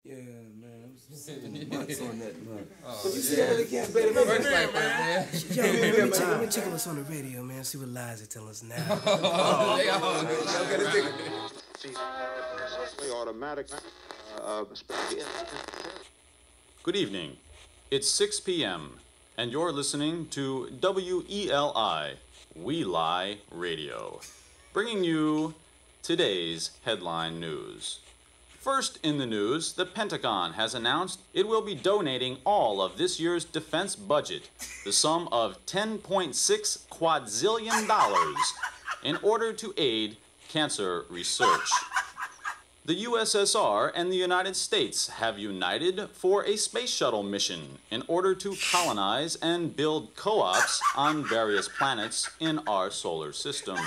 Yeah, man. It was 7 months on that mug. Oh, But you still really can't better make it like that, man. Yo, man, let me check what's on the radio, man. See what lies they tell us now. Automatic. Good evening. It's 6 p.m. and you're listening to WELI, We Lie Radio, bringing you today's headline news. First in the news, the Pentagon has announced it will be donating all of this year's defense budget, the sum of $10.6 quadrillion, in order to aid cancer research. The USSR and the United States have united for a space shuttle mission in order to colonize and build co-ops on various planets in our solar system.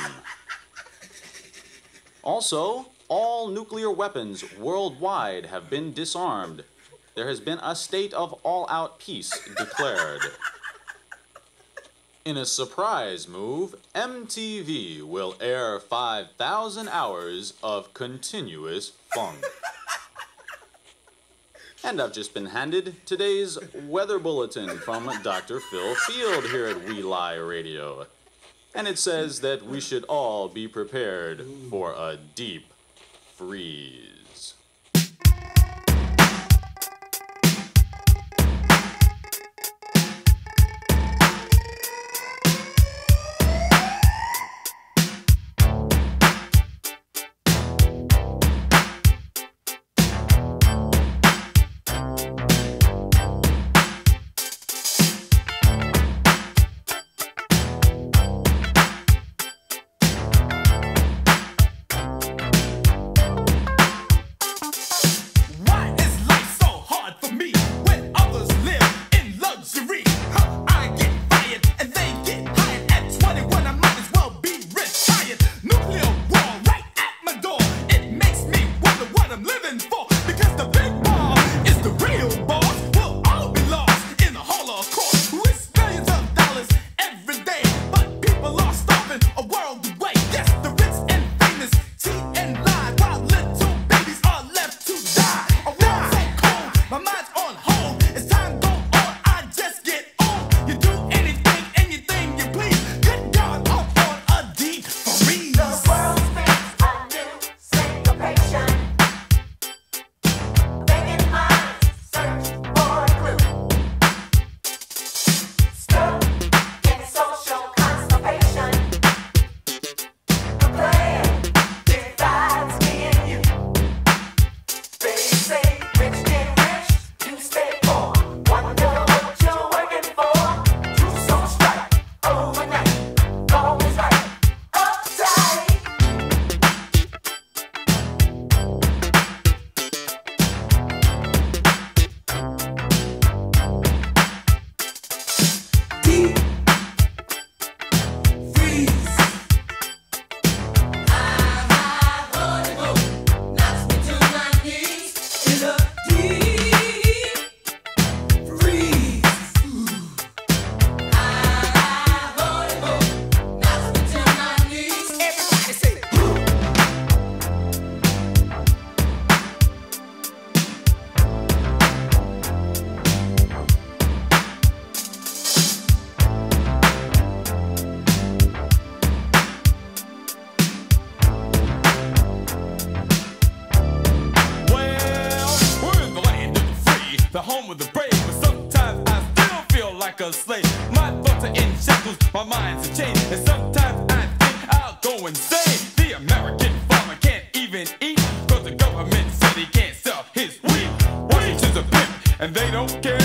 Also, all nuclear weapons worldwide have been disarmed. There has been a state of all-out peace declared. In a surprise move, MTV will air 5,000 hours of continuous funk. And I've just been handed today's weather bulletin from Dr. Phil Field here at We Lie Radio. And it says that we should all be prepared for a deep freeze. And they don't care.